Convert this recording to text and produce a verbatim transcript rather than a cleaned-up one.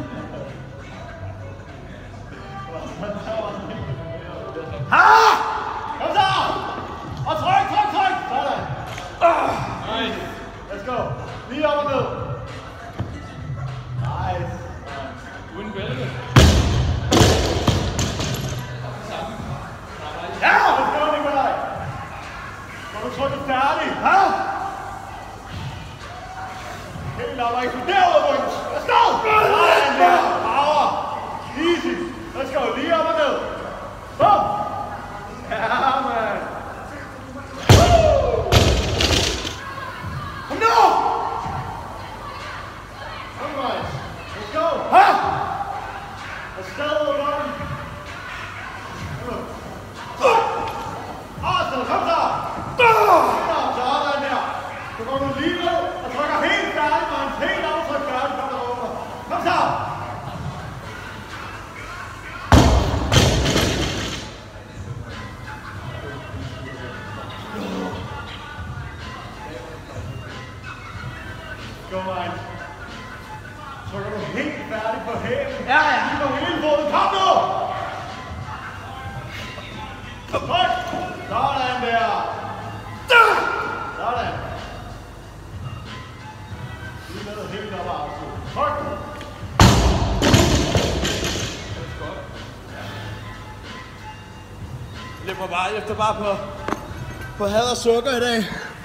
Ha! Kom så! Og tryk, tryk, tryk! Sådan. Nice. Let's go. Lige op og ned. Nice. Uden bælge. Ja! Let's go, Nikolaj. Så du trykket færdig. Ha? Helt op og eksploder ud, Bunch. Let's go! Sådan der. Power. Easy. Let's go. Lige op og ned. Bum! Ja, man. Woo! Kom nu! Come on. Let's go. Ha! Let's go, Bunch. Awesome. Kom så! Sådan der. Så går du lige ned og trykker helt færdig, man. Helt aftryk færdig, kom derover. Kom så! Go, Mainz. Trykker du helt færdig på hælen. Ja, ja. Lige på hele foden. Kom nu! Tryk! Sådan der. Sådan. Lige ned helt op og afslut. Tryk! Jeg løber bare efter bare på, på had og sukker i dag.